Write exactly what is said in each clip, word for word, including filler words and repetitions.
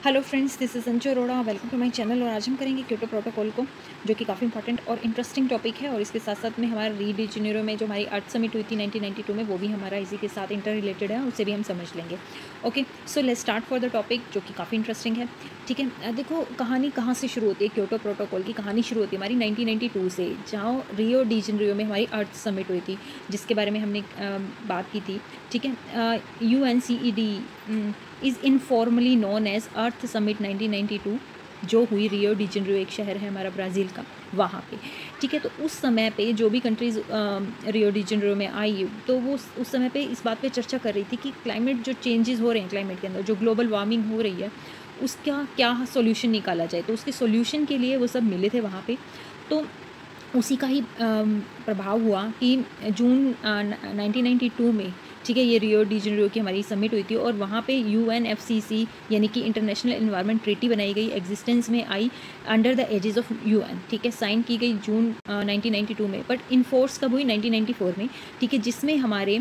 Hello friends, this is Anju Arora. Welcome to my channel. और आज हम करेंगे क्योटो प्रोटोकॉल को, जो कि काफ़ी इंपॉर्टेंट और इंटरेस्टिंग टॉपिक है। और इसके साथ साथ में हमारा री डी जेनेरो में जो हमारी अर्थ समिट हुई थी नाइनटीन नाइंटी टू में, वो भी हमारा इसी के साथ इंटर रिलेटेड है, उसे भी हम समझ लेंगे। Okay, so let's start for the topic, जो कि काफ़ी इंटरेस्टिंग है। ठीक है, देखो कहानी कहाँ से शुरू होती है। क्योटो प्रोटोकॉल की कहानी शुरू होती है हमारी नाइनटीन नाइंटी टू से, जहाँ रियो डी जेनेरो में हमारी अर्थ समिट हुई थी, जिसके बारे में हमने बात की थी। ठीक है, U N C E D is informally known as Earth Summit nineteen ninety two, जो हुई रियो डी जेनेरो, एक शहर है हमारा ब्राज़ील का, वहाँ पे। ठीक है, तो उस समय पे जो भी कंट्रीज़ रियो डी जेनेरो में आई, तो वो उस समय पे इस बात पे चर्चा कर रही थी कि क्लाइमेट जो चेंजेस हो रहे हैं, क्लाइमेट के अंदर जो ग्लोबल वार्मिंग हो रही है, उसका क्या सोल्यूशन निकाला जाए। तो उसके सोल्यूशन के लिए वो सब मिले थे वहाँ पे। तो उसी का ही प्रभाव हुआ कि जून नाइनटीन नाइंटी टू में, ठीक है, ये रियो डी जेनेरो की हमारी समिट हुई थी। और वहाँ पे U N F C C यानी कि इंटरनेशनल एनवायरनमेंट ट्रीटी बनाई गई, एग्जिस्टेंस में आई under the aegis of U N. ठीक है, साइन की गई जून नाइनटीन नाइंटी टू में, बट इन्फोर्स कब हुई? नाइनटीन नाइंटी फोर में। ठीक है, जिसमें हमारे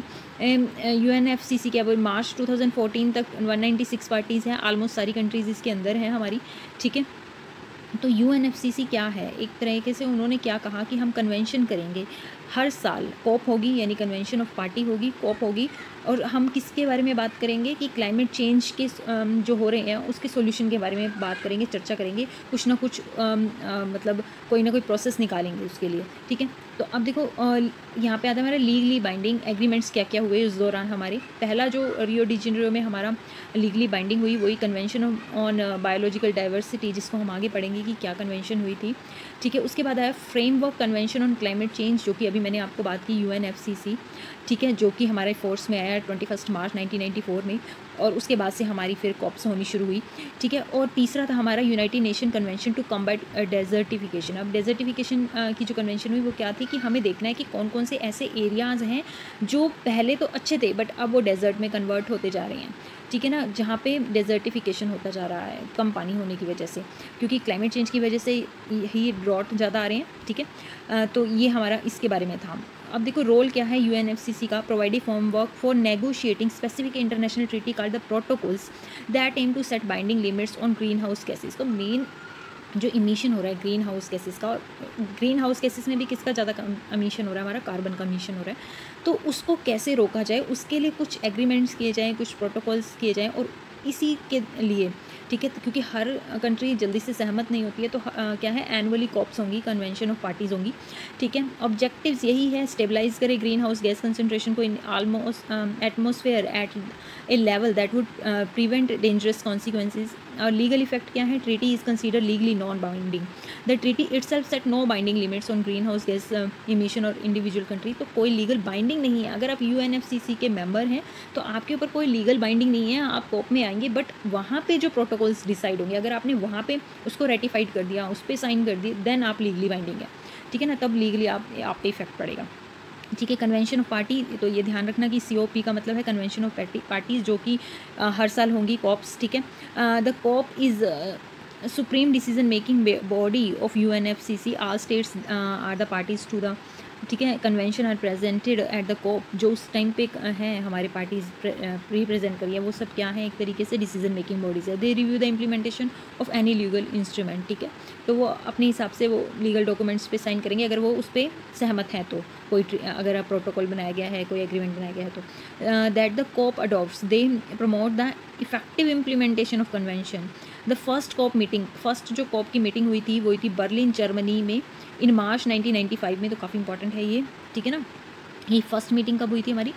U N F C C क्या बोल मार्च टू थाउजेंड फोर्टीन तक वन नाइंटी सिक्स पार्टीज़ हैं, ऑलमोस्ट सारी कंट्रीज़ इसके अंदर हैं हमारी। ठीक है, तो U N F C C क्या है? एक तरीके से उन्होंने क्या कहा कि हम कन्वेंशन करेंगे हर साल। कॉप होगी, यानी कन्वेंशन ऑफ पार्टी होगी, कॉप होगी। और हम किसके बारे में बात करेंगे कि क्लाइमेट चेंज के जो हो रहे हैं उसके सॉल्यूशन के बारे में बात करेंगे, चर्चा करेंगे, कुछ ना कुछ आ, आ, मतलब कोई ना कोई प्रोसेस निकालेंगे उसके लिए। ठीक है, तो अब देखो यहाँ पे आता है हमारा लीगली बाइंडिंग एग्रीमेंट्स क्या क्या हुए उस दौरान हमारे। पहला जो रियो डी जेनेरो में हमारा लीगली बाइंडिंग हुई, वही कन्वेंशन ऑन बायोलॉजिकल डाइवर्सिटी, जिसको हम आगे पढ़ेंगे कि क्या कन्वेंशन हुई थी। ठीक है, उसके बाद आया framework convention on climate change, जो कि अभी मैंने आपको बात की, U N F C C. ठीक है, जो कि हमारे फोर्स में आया twenty first March nineteen ninety four में। और उसके बाद से हमारी फिर कॉप्स होनी शुरू हुई। ठीक है, और तीसरा था हमारा United Nation convention to combat desertification. अब डेजर्टिफिकेशन की जो कन्वेंशन हुई वो क्या थी कि हमें देखना है कि कौन कौन से ऐसे एरियाज़ हैं जो पहले तो अच्छे थे बट अब वो डेजर्ट में कन्वर्ट होते जा रहे हैं। ठीक है ना, जहाँ पे डेजर्टिफिकेशन होता जा रहा है कम पानी होने की वजह से, क्योंकि क्लाइमेट चेंज की वजह से ही ड्रॉट ज़्यादा आ रहे हैं। ठीक है, तो ये हमारा इसके बारे में था। अब देखो रोल क्या है U N F C C का, providing framework for negotiating specific international treaty called the protocols that aim to set binding limits on green house gases. तो मेन जो इमिशन हो रहा है ग्रीन हाउस गैसेस का, और ग्रीन हाउस गैसेस में भी किसका ज़्यादा इमिशन हो रहा है? हमारा कार्बन का इमिशन हो रहा है। तो उसको कैसे रोका जाए, उसके लिए कुछ एग्रीमेंट्स किए जाएँ, कुछ प्रोटोकॉल्स किए जाएँ। और इसी के लिए, ठीक है, तो क्योंकि हर कंट्री जल्दी से सहमत नहीं होती है, तो आ, क्या है, एनुअली कॉप्स होंगी, कन्वेंशन ऑफ पार्टीज़ होंगी। ठीक है, ऑब्जेक्टिव्स यही है, स्टेबलाइज करे ग्रीन हाउस गैस कंसनट्रेशन को in almost atmosphere at a level that would prevent dangerous consequences. और लीगल इफेक्ट क्या है? Treaty is consider legally non binding. The treaty itself set no binding limits on green house gas emission और individual country. तो कोई legal binding नहीं है। अगर आप U N F C C के मेंबर हैं तो आपके ऊपर कोई लीगल बाइंडिंग नहीं है, आप कॉप में आएंगे, बट वहाँ पे जो प्रोटोकॉल्स डिसाइड होंगे, अगर आपने वहाँ पे उसको रेटिफाइड कर दिया, उस पर साइन कर दिए, देन आप लीगली बाइंडिंग है। ठीक है ना, तब लीगली आप आप पे इफेक्ट पड़ेगा। ठीक है, कन्वेंशन ऑफ पार्टी, तो ये ध्यान रखना कि सी ओ पी का मतलब है कन्वेंशन ऑफ पार्टीज, जो कि हर साल होंगी कॉप्स। ठीक है, the COP is supreme decision making body of U N F C C. All states are the parties to the, ठीक है, convention are presented at the COP. जो उस टाइम पे हैं हमारे पार्टीज रिप्रेजेंट करिए, वो सब क्या है? एक तरीके से डिसीजन मेकिंग बॉडीज है। They review the implementation of any legal instrument. ठीक है, तो वो अपने हिसाब से वो लीगल डॉक्यूमेंट्स पे साइन करेंगे, अगर वो उस पर सहमत हैं तो। कोई अगर प्रोटोकॉल बनाया गया है, कोई एग्रीमेंट बनाया गया है तो। That the COP adopts, they promote the effective implementation of convention. The first COP meeting, first जो कॉप की मीटिंग हुई थी वो हुई थी बर्लिन जर्मनी में in March nineteen ninety five में। तो काफ़ी इंपॉर्टेंट है ये। ठीक है ना, ये फर्स्ट मीटिंग कब हुई थी हमारी?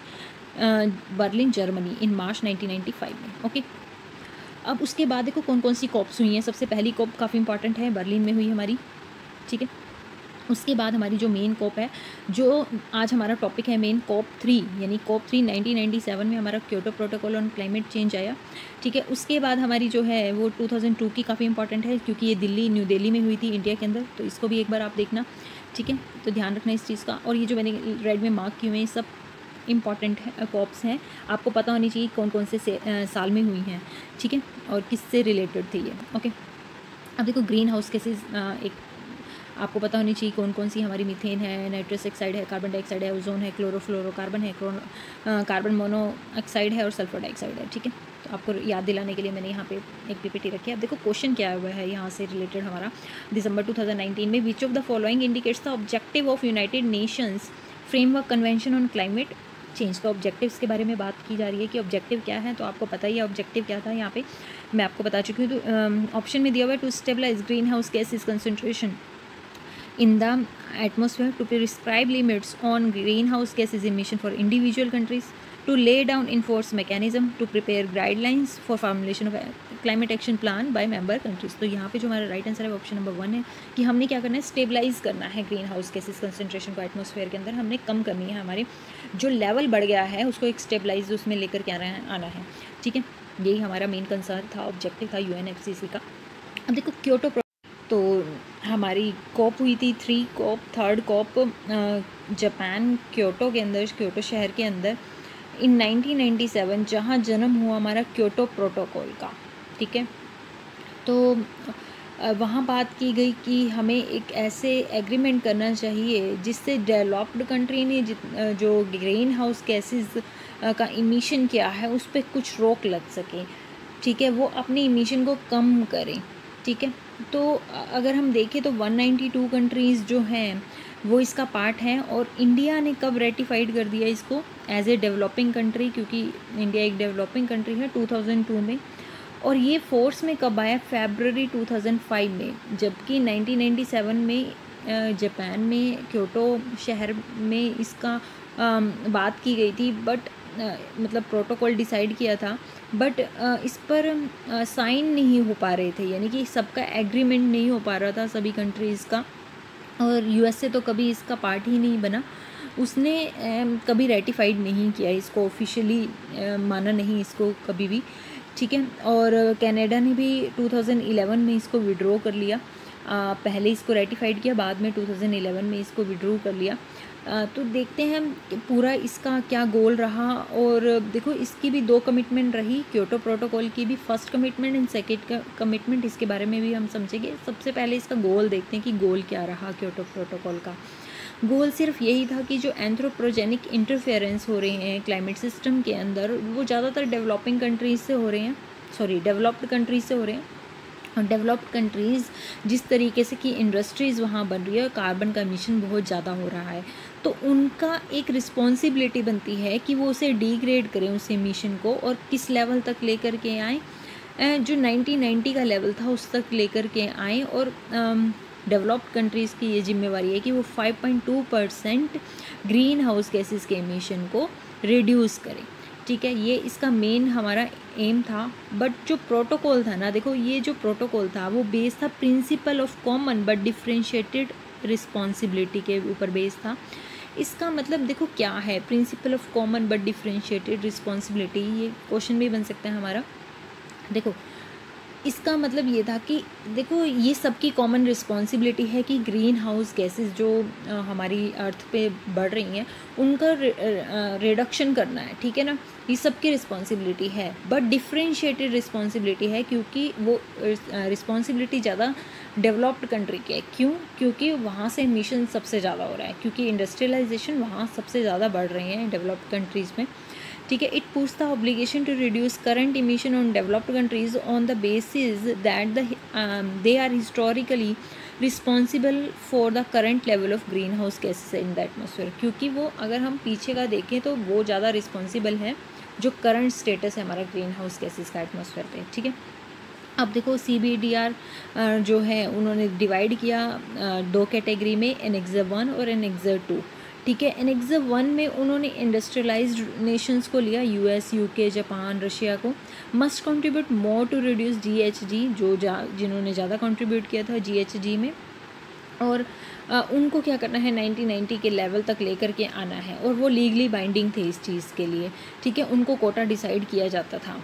Berlin Germany in March nineteen ninety five में। ओके, अब उसके बाद देखो कौन कौन सी कॉप्स हुई हैं। सबसे पहली कॉप काफ़ी इंपॉर्टेंट है, बर्लिन में हुई हमारी। ठीक है, उसके बाद हमारी जो मेन कॉप है, जो आज हमारा टॉपिक है मेन, कॉप थ्री, यानी COP three nineteen ninety seven में हमारा Kyoto protocol on climate change आया। ठीक है, उसके बाद हमारी जो है वो टू थाउजेंड टू की काफ़ी इंपॉर्टेंट है, क्योंकि ये दिल्ली न्यू दिल्ली में हुई थी इंडिया के अंदर, तो इसको भी एक बार आप देखना। ठीक है, तो ध्यान रखना इस चीज़ का। और ये जो मैंने रेड में मार्क किए हुए हैं सब इंपॉर्टेंट है कॉप्स हैं, आपको पता होनी चाहिए कौन कौन से, से आ, साल में हुई हैं। ठीक है, और किससे रिलेटेड थी ये। ओके, अब देखो ग्रीन हाउस गैसेस, एक आपको पता होनी चाहिए कौन कौन सी हमारी मीथेन है, नाइट्रस ऑक्साइड है, कार्बन डाइऑक्साइड है, ओजोन है, क्लोरोफ्लोरोकार्बन है, कार्बन मोनोऑक्साइड है और सल्फर डाइऑक्साइड है। ठीक है, तो आपको याद दिलाने के लिए मैंने यहाँ पे एक पीपीटी रखी है। अब देखो क्वेश्चन क्या हुआ है यहाँ से रिलेटेड हमारा, दिसंबर टू थाउजेंड नाइनटीन में which of the following indicates the objective of United Nations framework convention on climate change. तो ऑब्जेक्टिव्स के बारे में बात की जा रही है कि ऑब्जेक्टिव क्या है, तो आपको पता ही है ऑब्जेक्टिव क्या था, यहाँ पे मैं आपको बता चुकी हूँ। तो ऑप्शन में दिया हुआ है to stabilise green house gases concentration in the atmosphere, to prescribe limits on greenhouse gases emission for individual countries, to lay down enforce mechanism, to prepare guidelines for formulation of a climate action plan by member countries। तो यहाँ पे जो हमारा right answer है option number one है कि हमने क्या करना है, स्टेबलाइज करना है ग्रीन हाउस गैसेज कंसनट्रेशन को एटमॉस्फेयर के अंदर, हमने कम करनी है, हमारे जो लेवल बढ़ गया है उसको एक स्टेबलाइज उसमें लेकर के आना है आना है ठीक है। यही हमारा मेन कंसर्न था, ऑब्जेक्टिव था यूएनएफसीसी का। अब देखो क्योटो, तो हमारी कॉप हुई थी three COP third COP Japan Kyoto के अंदर, क्योटो शहर के अंदर इन नाइनटीन नाइंटी सेवन, जहाँ जन्म हुआ हमारा क्योटो प्रोटोकॉल का, ठीक है। तो वहाँ बात की गई कि हमें एक ऐसे एग्रीमेंट करना चाहिए जिससे डेवलप्ड कंट्री ने जो ग्रीन हाउस गैसेस का इमिशन किया है उस पर कुछ रोक लग सके, ठीक है, वो अपनी इमिशन को कम करें, ठीक है। तो अगर हम देखें तो वन नाइंटी टू कंट्रीज़ जो हैं वो इसका पार्ट हैं, और इंडिया ने कब रेटिफाइड कर दिया इसको एज ए डेवलपिंग कंट्री, क्योंकि इंडिया एक डेवलपिंग कंट्री है, टू थाउजेंड टू में। और ये फोर्स में कब आया, फरवरी टू थाउजेंड फाइव में, जबकि नाइनटीन नाइंटी सेवन में जापान में क्योटो शहर में इसका बात की गई थी, बट मतलब प्रोटोकॉल डिसाइड किया था, बट इस पर साइन नहीं हो पा रहे थे, यानी कि सबका एग्रीमेंट नहीं हो पा रहा था सभी कंट्रीज़ का। और यूएसए तो कभी इसका पार्ट ही नहीं बना, उसने कभी रेटिफाइड नहीं किया इसको, ऑफिशियली माना नहीं इसको कभी भी, ठीक है। और कनाडा ने भी टू थाउजेंड इलेवन में इसको विड्रॉ कर लिया, पहले इसको रेटिफाइड किया, बाद में टू थाउजेंड इलेवन में इसको विड्रॉ कर लिया। तो देखते हैं कि पूरा इसका क्या गोल रहा। और देखो इसकी भी दो कमिटमेंट रही, क्योटो प्रोटोकॉल की भी first commitment and second commitment, इसके बारे में भी हम समझेंगे। सबसे पहले इसका गोल देखते हैं कि गोल क्या रहा क्योटो प्रोटोकॉल का। गोल सिर्फ यही था कि जो एंथ्रोपोजेनिक इंटरफेरेंस हो रहे हैं क्लाइमेट सिस्टम के अंदर, वो ज़्यादातर डेवलपिंग कंट्रीज़ से हो रहे हैं, सॉरी डेवलप्ड कंट्रीज़ से हो रहे हैं। और डेवलप्ड कंट्रीज़ जिस तरीके से कि इंडस्ट्रीज़ वहाँ बन रही है, कार्बन का एमिशन बहुत ज़्यादा हो रहा है, तो उनका एक रिस्पॉन्सिबिलिटी बनती है कि वो उसे डिग्रेड करें उस एमिशन को, और किस लेवल तक लेकर के आएँ, जो नाइनटीन नाइंटी का लेवल था उस तक लेकर के आएँ। और डेवलप्ड कंट्रीज़ की ये जिम्मेवारी है कि वो five point two percent green house gases के एमिशन को रिड्यूस करें, ठीक है। ये इसका मेन हमारा एम था। बट जो प्रोटोकॉल था ना, देखो ये जो प्रोटोकॉल था वो बेस था principle of common but differentiated responsibility के ऊपर बेस था। इसका मतलब देखो क्या है principle of common but differentiated responsibility, ये क्वेश्चन भी बन सकता है हमारा। देखो इसका मतलब ये था कि देखो ये सबकी कॉमन रिस्पॉन्सिबिलिटी है कि ग्रीन हाउस गैसेस जो हमारी अर्थ पे बढ़ रही हैं उनका रिडक्शन करना है, ठीक है ना, ये सबकी रिस्पॉन्सिबिलिटी है। बट डिफ्रेंशिएटेड रिस्पॉन्सिबिलिटी है, क्योंकि वो रिस्पॉन्सिबिलिटी ज़्यादा डेवलप्ड कंट्री की है। क्यों? क्योंकि वहाँ से एमिशन सबसे ज़्यादा हो रहा है, क्योंकि इंडस्ट्रियलाइजेशन वहाँ सबसे ज़्यादा बढ़ रही हैं डेवलप्ड कंट्रीज़ में, ठीक है। It puts the obligation to reduce current emission on developed countries on the basis that the they are historically responsible for the current level of green house gases in the atmosphere, क्योंकि वो अगर हम पीछे का देखें तो वो ज़्यादा रिस्पॉन्सिबल है जो करंट स्टेटस है हमारा ग्रीन हाउस गैसेस का एटमॉस्फेयर पे, ठीक है। अब देखो सी बी डी आर जो है उन्होंने डिवाइड किया दो कैटेगरी में, एनेक्सर वन और एनेक्सर टू, ठीक है। एनेक्सर वन में उन्होंने इंडस्ट्रियलाइज्ड नेशंस को लिया, यूएस, यूके, जापान, रशिया को। Must contribute more to reduce GHG, जो जा जिन्होंने ज़्यादा कंट्रीब्यूट किया था जीएचजी में, और आ, उनको क्या करना है नाइनटीन नाइंटी के लेवल तक लेकर के आना है, और वो लीगली बाइंडिंग थे इस चीज़ के लिए, ठीक है। उनको कोटा डिसाइड किया जाता था।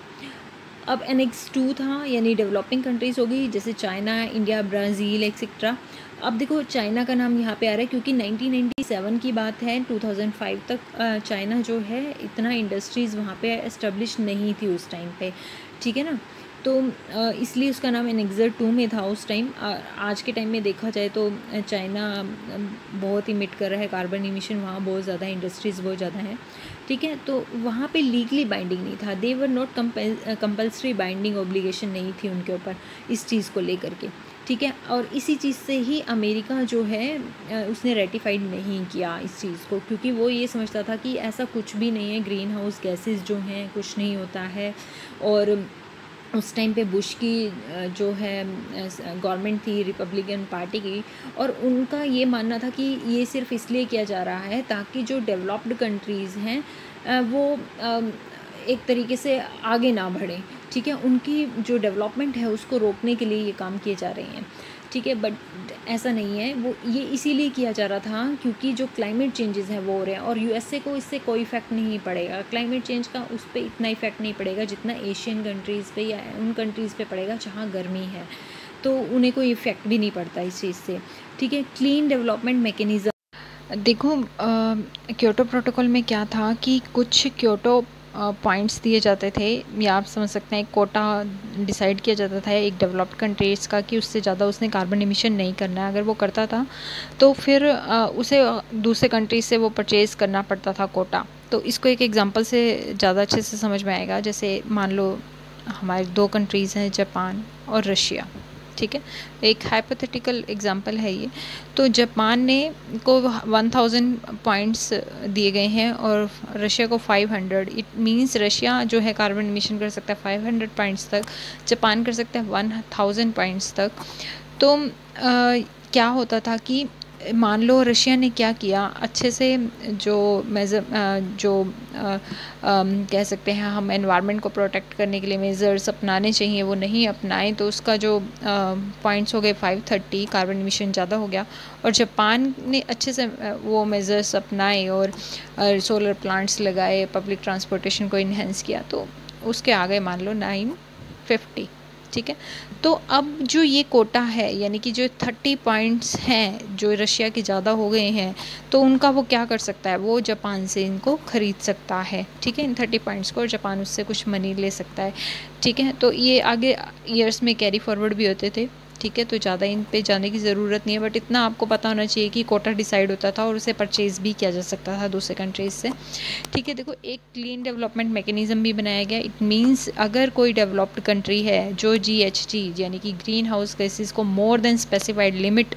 अब एनेक्स टू था, यानी डेवलपिंग कंट्रीज़ हो गई, जैसे चाइना, इंडिया, ब्राज़ील एक्सेट्रा। अब देखो चाइना का नाम यहाँ पे आ रहा है क्योंकि नाइनटीन नाइंटी सेवन की बात है, टू थाउजेंड फाइव तक चाइना जो है इतना इंडस्ट्रीज़ वहाँ पे एस्टेब्लिश नहीं थी उस टाइम पे, ठीक है ना। तो इसलिए उसका नाम एनेक्सर टू में था उस टाइम। आज के टाइम में देखा जाए तो चाइना बहुत इमिट कर रहा है, कार्बन इमिशन वहाँ बहुत ज़्यादा, इंडस्ट्रीज़ बहुत ज़्यादा हैं, ठीक है। तो वहाँ पे लीगली बाइंडिंग नहीं था, they were not compulsory binding obligation नहीं थी उनके ऊपर इस चीज़ को लेकर के, ठीक है। और इसी चीज़ से ही अमेरिका जो है उसने रेटिफाइड नहीं किया इस चीज़ को, क्योंकि वो ये समझता था कि ऐसा कुछ भी नहीं है, ग्रीन हाउस गैसेस जो हैं कुछ नहीं होता है। और उस टाइम पे बुश की जो है गवर्नमेंट थी रिपब्लिकन पार्टी की, और उनका ये मानना था कि ये सिर्फ इसलिए किया जा रहा है ताकि जो डेवलप्ड कंट्रीज़ हैं वो एक तरीके से आगे ना बढ़ें, ठीक है। उनकी जो डेवलपमेंट है उसको रोकने के लिए ये काम किए जा रहे हैं, ठीक है। बट ऐसा नहीं है, वो ये इसीलिए किया जा रहा था क्योंकि जो क्लाइमेट चेंजेस हैं वो हो रहे हैं, और यूएसए को इससे कोई इफेक्ट नहीं पड़ेगा क्लाइमेट चेंज का, उस पर इतना इफेक्ट नहीं पड़ेगा जितना एशियन कंट्रीज़ पे या उन कंट्रीज़ पे पड़ेगा जहाँ गर्मी है, तो उन्हें कोई इफेक्ट भी नहीं पड़ता इस चीज़ से, ठीक है। क्लीन डेवलपमेंट मैकेनिज़्म, देखो क्योटो प्रोटोकॉल में क्या था कि कुछ क्योटो पॉइंट्स दिए जाते थे, या आप समझ सकते हैं कोटा डिसाइड किया जाता था एक डेवलप्ड कंट्रीज़ का कि उससे ज़्यादा उसने कार्बन एमिशन नहीं करना है। अगर वो करता था तो फिर उसे दूसरे कंट्रीज से वो परचेज़ करना पड़ता था कोटा। तो इसको एक एग्जांपल से ज़्यादा अच्छे से समझ में आएगा। जैसे मान लो हमारे दो कंट्रीज़ हैं, जापान और रशिया, ठीक है। एक हाइपोथेटिकल एग्जांपल है ये। तो जापान ने को वन थाउज़ेंड पॉइंट्स दिए गए हैं और रशिया को five hundred. It means Russia जो है कार्बन एमिशन कर सकता है फाइव हंड्रेड पॉइंट्स तक, जापान कर सकता है वन थाउज़ेंड पॉइंट्स तक। तो आ, क्या होता था कि मान लो रशिया ने क्या किया, अच्छे से जो मेजर जो आ, आ, कह सकते हैं हम एनवायरनमेंट को प्रोटेक्ट करने के लिए मेजर्स अपनाने चाहिए वो नहीं अपनाए, तो उसका जो पॉइंट्स हो गए फाइव थर्टी, कार्बन एमिशन ज़्यादा हो गया। और जापान ने अच्छे से वो मेजर्स अपनाए और सोलर प्लांट्स लगाए, पब्लिक ट्रांसपोर्टेशन को इन्हेंस किया, तो उसके आ गए मान लो नाइन फिफ्टी, ठीक है। तो अब जो ये कोटा है, यानी कि जो थर्टी पॉइंट्स हैं जो रशिया के ज़्यादा हो गए हैं, तो उनका वो क्या कर सकता है, वो जापान से इनको ख़रीद सकता है, ठीक है, इन थर्टी पॉइंट्स को, और जापान उससे कुछ मनी ले सकता है, ठीक है। तो ये आगे ईयर्स में कैरी फॉरवर्ड भी होते थे, ठीक है। तो ज़्यादा इन पे जाने की ज़रूरत नहीं है, बट इतना आपको पता होना चाहिए कि कोटा डिसाइड होता था और उसे परचेज़ भी किया जा सकता था दूसरे कंट्रीज से, ठीक है। देखो एक क्लीन डेवलपमेंट मैकेनिज़्म भी बनाया गया। इट मींस अगर कोई डेवलप्ड कंट्री है जो जी एच जी यानी कि ग्रीन हाउस गैसेस को मोर देन स्पेसिफाइड लिमिट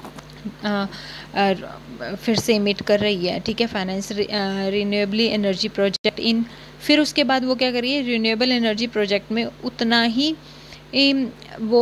फिर से इमिट कर रही है, ठीक है, finance renewable energy project in, फिर उसके बाद वो क्या कर रही है, रिन्यूएबल एनर्जी प्रोजेक्ट में उतना ही वो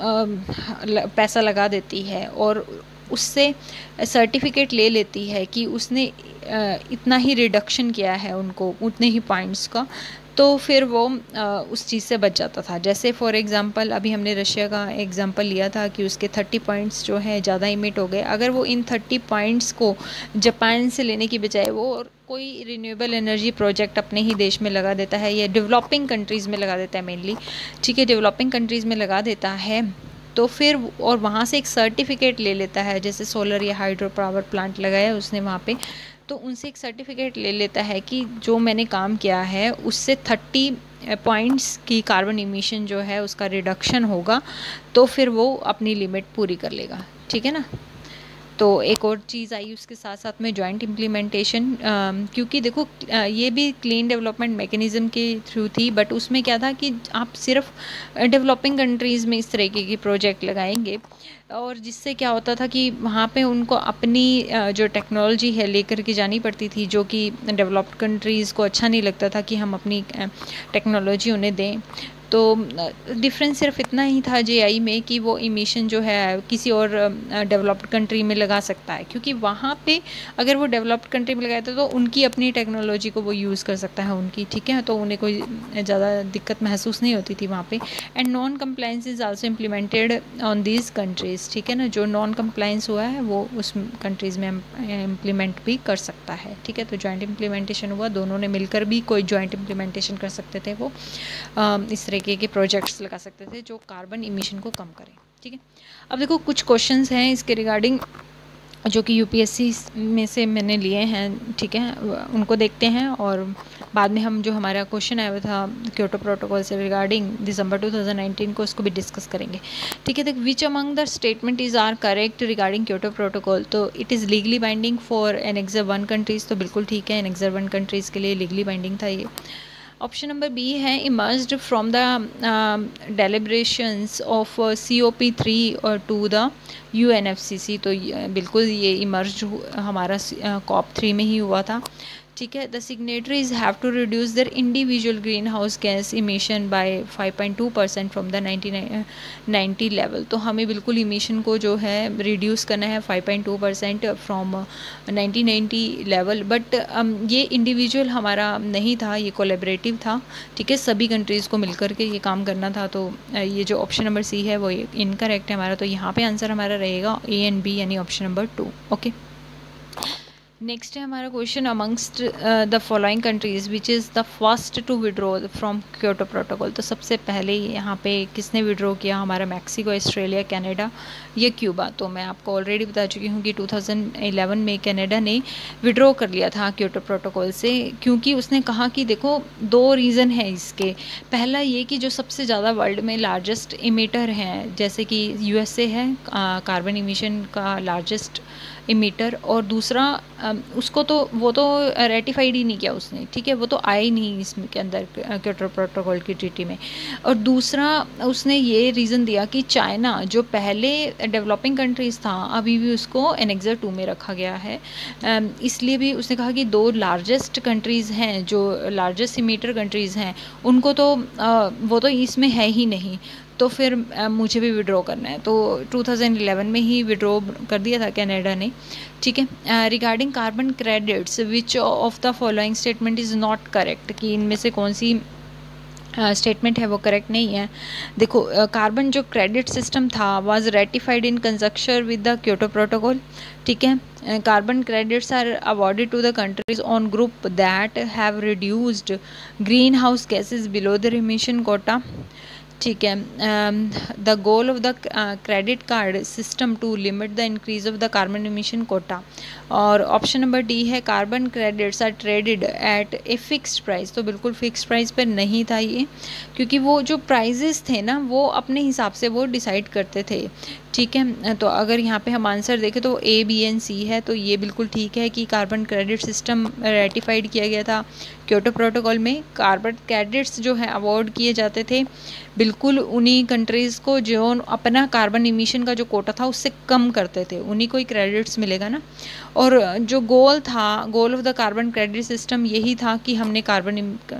पैसा लगा देती है और उससे सर्टिफिकेट ले लेती है कि उसने इतना ही रिडक्शन किया है उनको उतने ही पॉइंट्स का, तो फिर वो उस चीज़ से बच जाता था। जैसे फॉर एग्जांपल अभी हमने रशिया का एग्जांपल लिया था कि उसके थर्टी पॉइंट्स जो है ज़्यादा इमिट हो गए। अगर वो इन थर्टी पॉइंट्स को जापान से लेने की बजाय वो कोई रिन्यूएबल एनर्जी प्रोजेक्ट अपने ही देश में लगा देता है या डेवलपिंग कंट्रीज़ में लगा देता है मेनली, ठीक है, डेवलपिंग कंट्रीज़ में लगा देता है, तो फिर और वहाँ से एक सर्टिफिकेट ले लेता है, जैसे सोलर या हाइड्रो पावर प्लांट लगाया उसने वहाँ पे, तो उनसे एक सर्टिफिकेट ले लेता है कि जो मैंने काम किया है उससे थर्टी पॉइंट्स की कार्बन इमिशन जो है उसका रिडक्शन होगा, तो फिर वो अपनी लिमिट पूरी कर लेगा, ठीक है ना। तो एक और चीज़ आई उसके साथ साथ में जॉइंट इम्प्लीमेंटेशन, क्योंकि देखो आ, ये भी क्लीन डेवलपमेंट मैकेनिज़्म के थ्रू थी, बट उसमें क्या था कि आप सिर्फ डेवलपिंग कंट्रीज़ में इस तरीके की प्रोजेक्ट लगाएंगे, और जिससे क्या होता था कि वहाँ पे उनको अपनी जो टेक्नोलॉजी है लेकर के जानी पड़ती थी, जो कि डेवलप्ड कंट्रीज़ को अच्छा नहीं लगता था कि हम अपनी टेक्नोलॉजी उन्हें दें। तो डिफरेंस सिर्फ इतना ही था जे आई में कि वो इमिशन जो है किसी और डेवलप्ड कंट्री में लगा सकता है, क्योंकि वहाँ पे अगर वो डेवलप्ड कंट्री में लगाया था तो उनकी अपनी टेक्नोलॉजी को वो यूज़ कर सकता है उनकी, ठीक है, तो उन्हें कोई ज़्यादा दिक्कत महसूस नहीं होती थी वहाँ पे। And non compliance is also implemented on these countries, ठीक है ना, जो नॉन कंप्लाइंस हुआ है वो उस कंट्रीज़ में इम्प्लीमेंट भी कर सकता है, ठीक है। तो जॉइंट इम्प्लीमेंटेशन हुआ, दोनों ने मिलकर भी कोई जॉइंट इम्प्लीमेंटेशन कर सकते थे, वो इस तरह के प्रोजेक्ट्स लगा सकते थे जो कार्बन इमिशन को कम करें, ठीक है। अब देखो कुछ क्वेश्चंस हैं इसके रिगार्डिंग जो कि यूपीएससी में से मैंने लिए हैं, ठीक है, उनको देखते हैं और बाद में हम जो हमारा क्वेश्चन आया हुआ था क्योटो प्रोटोकॉल से regarding December two thousand nineteen को, उसको भी डिस्कस करेंगे। ठीक है, तो which among the statement is are correct regarding Kyoto protocol, तो it is legally binding for annexure one countries, तो बिल्कुल ठीक है, एनेक्सर वन कंट्रीज़ के लिए लीगली बाइंडिंग था ये। ऑप्शन नंबर बी है emerged from the deliberations of C O P three और to the U N F C C, तो बिल्कुल ये इमर्ज हमारा कॉप थ्री में ही हुआ था। ठीक है, the signatories have to reduce their individual green house gas emission by five point two percent from the ninety level, तो हमें बिल्कुल इमिशन को जो है रिड्यूस करना है five point two percent from nineteen ninety level, but um, ये individual हमारा नहीं था, ये कोलेबरेटिव था। ठीक है, सभी कंट्रीज़ को मिलकर के ये काम करना था, तो ये जो ऑप्शन नंबर सी है वो इनकरेक्ट है हमारा, तो यहाँ पे आंसर हमारा रहेगा ए एंड बी यानी option number two. Okay, next है हमारा question amongst the following countries which is the first to withdraw from Kyoto protocol, तो सबसे पहले यहाँ पे किसने विड्रॉ किया, हमारा मैक्सिको, ऑस्ट्रेलिया, कनाडा या क्यूबा। तो मैं आपको ऑलरेडी बता चुकी हूँ कि टू थाउजेंड इलेवन में कनाडा ने विड्रॉ कर लिया था क्योटो प्रोटोकॉल से, क्योंकि उसने कहा कि देखो दो रीज़न है इसके। पहला ये कि जो सबसे ज़्यादा वर्ल्ड में लार्जेस्ट इमीटर हैं, जैसे कि यूएसए है कार्बन इमिशन का लार्जेस्ट इमीटर, और दूसरा उसको तो वो तो रेटिफाइड ही नहीं किया उसने। ठीक है, वो तो आया ही नहीं इसमें के अंदर क्योटो प्रोटोकॉल की ट्रीटी में। और दूसरा उसने ये रीज़न दिया कि चाइना जो पहले डेवलपिंग कंट्रीज़ था अभी भी उसको एनेक्सर टू में रखा गया है, इसलिए भी उसने कहा कि दो लार्जेस्ट कंट्रीज़ हैं, जो लार्जेस्ट इमीटर कंट्रीज़ हैं, उनको तो वो तो इसमें है ही नहीं, तो फिर मुझे भी विड्रॉ करना है। तो टू थाउजेंड इलेवन में ही विड्रॉ कर दिया था कनाडा ने। ठीक है, regarding carbon credits which of the following statement is not correct, कि इनमें से कौन सी स्टेटमेंट uh, है वो करेक्ट नहीं है। देखो, कार्बन uh, जो क्रेडिट सिस्टम था was ratified in conjunction with the Kyoto protocol. ठीक है, carbon credits are awarded to the countries on group that have reduced green house gases below the emission quota. ठीक है, the goal of the credit card system to limit the increase of the carbon emission quota. और option number D है carbon credits are traded at a fixed price, तो बिल्कुल fixed price पर नहीं था ये, क्योंकि वो जो प्राइजेस थे ना वो अपने हिसाब से वो डिसाइड करते थे। ठीक है, तो अगर यहाँ पे हम आंसर देखें तो ए बी एन सी है, तो ये बिल्कुल ठीक है कि कार्बन क्रेडिट सिस्टम रेटिफाइड किया गया था क्योटो प्रोटोकॉल में। कार्बन क्रेडिट्स जो है अवॉर्ड किए जाते थे बिल्कुल उन्हीं कंट्रीज़ को जो अपना कार्बन इमिशन का जो कोटा था उससे कम करते थे, उन्हीं को ही क्रेडिट्स मिलेगा ना। और जो गोल था, goal of the carbon credit system यही था कि हमने कार्बन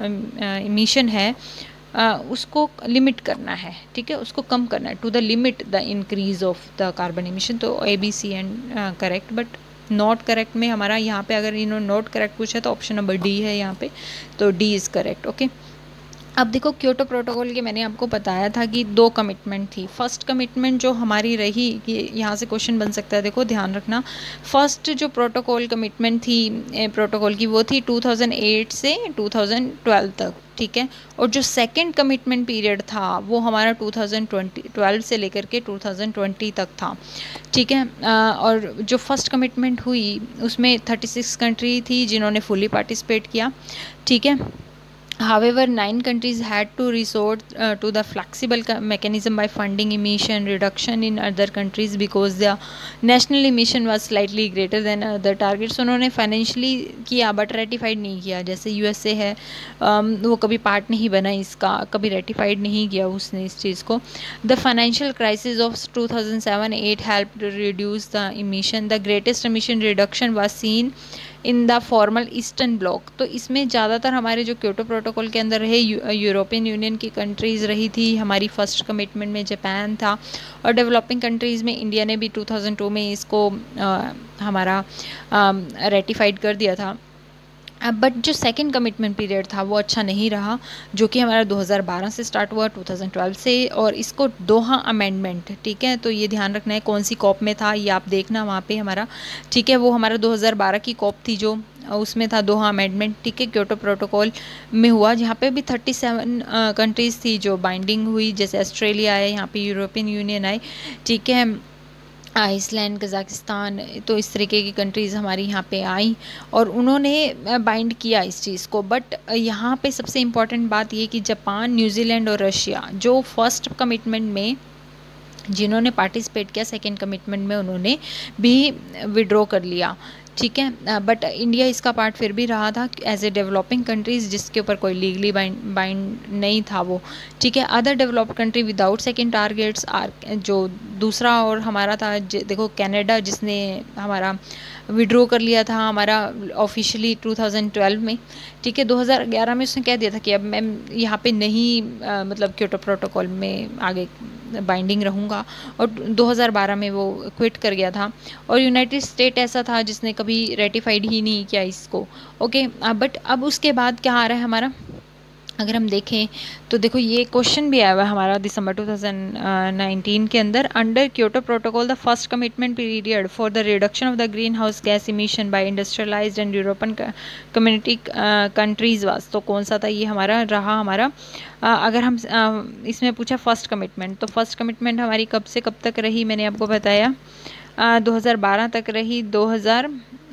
इमिशन है Uh, उसको लिमिट करना है। ठीक है, उसको कम करना है, to the limit the increase of the carbon emission. तो A B C and correct, but not correct में हमारा यहाँ पे अगर इन्होंने नॉट करेक्ट पूछा तो ऑप्शन नंबर डी है यहाँ पे, तो डी इज़ करेक्ट। ओके, अब देखो क्योटो प्रोटोकॉल के मैंने आपको बताया था कि दो कमिटमेंट थी। फर्स्ट कमिटमेंट जो हमारी रही, कि यहाँ से क्वेश्चन बन सकता है, देखो ध्यान रखना, फर्स्ट जो प्रोटोकॉल कमिटमेंट थी प्रोटोकॉल की वो थी टू थाउजेंड एट से टू थाउजेंड ट्वेल्व तक। ठीक है, और जो सेकंड कमिटमेंट पीरियड था वो हमारा टू थाउजेंड ट्वेल्व से लेकर के टू थाउजेंड ट्वेंटी तक था। ठीक है, और जो फर्स्ट कमिटमेंट हुई उसमें थर्टी सिक्स कंट्री थी जिन्होंने फुली पार्टिसिपेट किया। ठीक है, However, nine countries had to resort uh, to the flexible mechanism by funding emission reduction in other countries because the national emission was slightly greater than other targets. उन्होंने financially किया but ratified नहीं किया। जैसे USA है, um, वो कभी part नहीं बना इसका, कभी रेटिफाइड नहीं किया उसने इस चीज़ को। The financial crisis of two thousand seven eight helped reduce the emission. The greatest emission reduction was seen in the formal eastern bloc. तो इसमें ज़्यादातर हमारे जो क्योटो प्रोटोकॉल के अंदर रहे यूरोपियन यूनियन की कंट्रीज़ रही थी। हमारी फर्स्ट कमिटमेंट में जापान था, और डेवलपिंग कंट्रीज़ में इंडिया ने भी टू थाउजेंड टू में इसको आ, हमारा रेटिफाइड कर दिया था। बट जो सेकंड कमिटमेंट पीरियड था वो अच्छा नहीं रहा, जो कि हमारा दो हज़ार बारह से स्टार्ट हुआ टू थाउजेंड ट्वेल्व से, और इसको दोहा अमेंडमेंट। ठीक है, तो ये ध्यान रखना है कौन सी कॉप में था, ये आप देखना वहाँ पे हमारा। ठीक है, वो हमारा दो हज़ार बारह की कॉप थी जो उसमें था दोहा अमेंडमेंट। ठीक है, क्योटो प्रोटोकॉल में हुआ, जहाँ पे भी थर्टी सेवन कंट्रीज़ थी जो बाइंडिंग हुई, जैसे ऑस्ट्रेलिया आए, यहाँ पे यूरोपियन यूनियन आए। ठीक है, आइसलैंड, कज़ाकिस्तान, तो इस तरीके की कंट्रीज़ हमारी यहाँ पे आई और उन्होंने बाइंड किया इस चीज़ को। बट यहाँ पे सबसे इम्पॉर्टेंट बात ये कि जापान, न्यूजीलैंड और रशिया जो फर्स्ट कमिटमेंट में जिन्होंने पार्टिसिपेट किया, सेकेंड कमिटमेंट में उन्होंने भी विड्रॉ कर लिया, ठीक है। बट इंडिया इसका पार्ट फिर भी रहा था एज ए डेवलपिंग कंट्रीज़, जिसके ऊपर कोई लीगली बाइंड बाइंड नहीं था वो, ठीक है। Other developed country without second targets are, जो दूसरा और हमारा था, देखो कनाडा जिसने हमारा विड्रॉ कर लिया था हमारा ऑफिशियली टू थाउजेंड ट्वेल्व में, ठीक है। दो हज़ार ग्यारह में उसने कह दिया था कि अब मैं यहाँ पे नहीं आ, मतलब क्योटो प्रोटोकॉल में आगे बाइंडिंग रहूँगा, और दो हज़ार बारह में वो क्विट कर गया था। और यूनाइटेड स्टेट ऐसा था जिसने कभी रेटिफाइड ही नहीं किया इसको, ओके। बट अब उसके बाद क्या आ रहा है हमारा, अगर हम देखें तो देखो ये क्वेश्चन भी आया हुआ है हमारा दिसंबर टू थाउजेंड नाइनटीन के अंदर। Under Kyoto protocol the first commitment period for the reduction of the green house gas emission by industrialised and European community countries was, तो कौन सा था ये हमारा रहा हमारा uh, अगर हम uh, इसमें पूछा फर्स्ट कमिटमेंट, तो फर्स्ट कमिटमेंट हमारी कब से कब तक रही, मैंने आपको बताया दो हज़ार बारह तक रही, दो हज़ार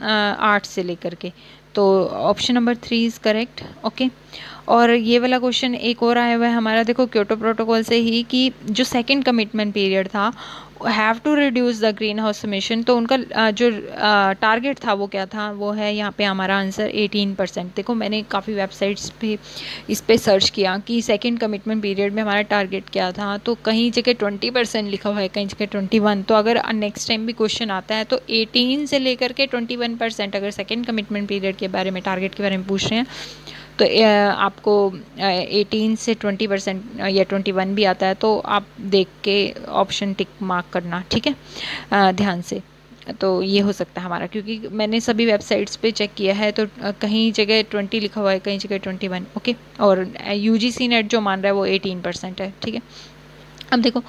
आठ से लेकर के, तो option number three is correct, okay. और ये वाला क्वेश्चन एक और आया हुआ है हमारा, देखो क्योटो प्रोटोकॉल से ही कि जो सेकंड कमिटमेंट पीरियड था have to reduce the green house emission, तो उनका जो टारगेट था वो क्या था, वो है यहाँ पे हमारा आंसर एटीन परसेंट। देखो मैंने काफ़ी वेबसाइट्स पे इस पे सर्च किया कि सेकंड कमिटमेंट पीरियड में हमारा टारगेट क्या था, तो कहीं जगह ट्वेंटी परसेंट लिखा हुआ है, कहीं जगह ट्वेंटी वन। तो अगर नेक्स्ट टाइम भी क्वेश्चन आता है तो एटीन से लेकर के ट्वेंटी वन परसेंट अगर सेकेंड कमिटमेंट पीरियड के बारे में, टारगेट के बारे में पूछ रहे हैं, तो आपको एटीन से ट्वेंटी परसेंट या ट्वेंटी वन भी आता है, तो आप देख के ऑप्शन टिक मार्क करना, ठीक है, ध्यान से। तो ये हो सकता है हमारा, क्योंकि मैंने सभी वेबसाइट्स पे चेक किया है तो कहीं जगह ट्वेंटी लिखा हुआ है, कहीं जगह ट्वेंटी वन, ओके। और यूजीसी नेट जो मान रहा है वो एटीन परसेंट है, ठीक है। अब देखो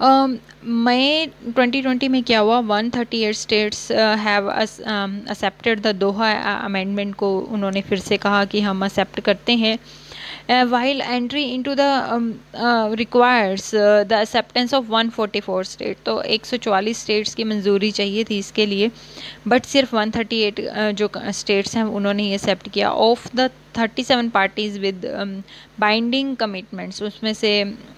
मई ट्वेंटी ट्वेंटी में क्या हुआ, one thirty eight states have accepted the Doha amendment को उन्होंने फिर से कहा कि हम एक्सेप्ट करते हैं, while entry into the requires the acceptance of one forty four state, तो एक सौ चौवालीस स्टेट्स की मंजूरी चाहिए थी इसके लिए, बट सिर्फ वन थर्टी एट जो स्टेट्स हैं उन्होंने एक्सेप्ट किया। Of the thirty seven parties with binding commitments, उसमें से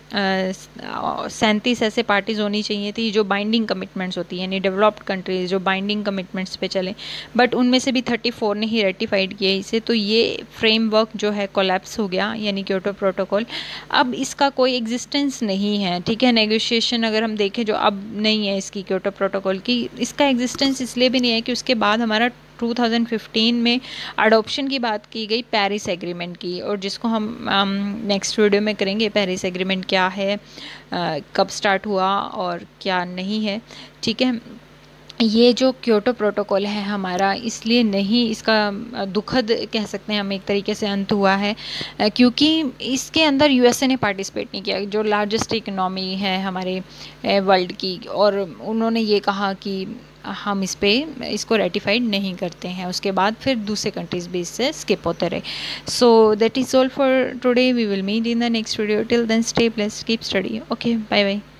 सैंतीस ऐसे पार्टीज़ होनी चाहिए थी जो बाइंडिंग कमिटमेंट्स होती हैं, यानी डेवलप्ड कंट्रीज़ जो बाइंडिंग कमिटमेंट्स पे चलें, बट उनमें से भी थर्टी फोर ने ही रेटिफाइड किया इसे, तो ये फ्रेमवर्क जो है कोलैप्स हो गया, यानी क्योटो प्रोटोकॉल अब इसका कोई एग्जिस्टेंस नहीं है, ठीक है। नेगोशिएशन अगर हम देखें जो अब नहीं है इसकी क्योटो प्रोटोकॉल की, इसका एग्जिस्टेंस इसलिए भी नहीं है कि उसके बाद हमारा टू थाउजेंड फिफ्टीन में अडॉप्शन की बात की गई पेरिस एग्रीमेंट की, और जिसको हम नेक्स्ट वीडियो में करेंगे, पेरिस एग्रीमेंट क्या है, आ, कब स्टार्ट हुआ और क्या नहीं है, ठीक है। ये जो क्योटो प्रोटोकॉल है हमारा, इसलिए नहीं इसका दुखद कह सकते हैं हम एक तरीके से अंत हुआ है, क्योंकि इसके अंदर यूएसए ने पार्टिसिपेट नहीं किया, जो लार्जेस्ट इकोनॉमी है हमारे वर्ल्ड की, और उन्होंने ये कहा कि हम इस पे इसको रेटिफाइड नहीं करते हैं, उसके बाद फिर दूसरे कंट्रीज भी इससे स्किप होते रहे। So that is all for today, we will meet in the next video, till then stay blessed, keep study, okay, bye bye.